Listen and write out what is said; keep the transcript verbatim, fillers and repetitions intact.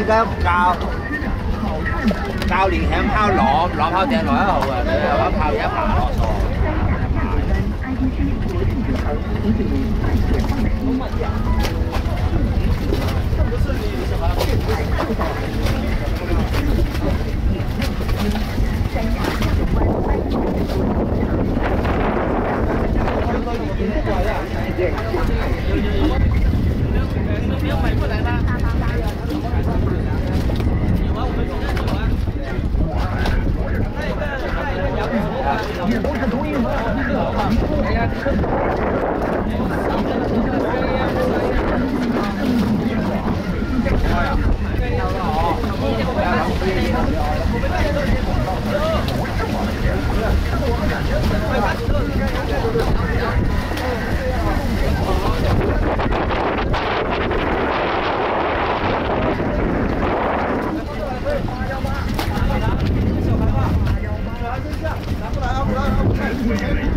家教教練響拋攞攞拋頂攞一號啊，你又攞拋一爬落數。 拿过来啊，过来啊！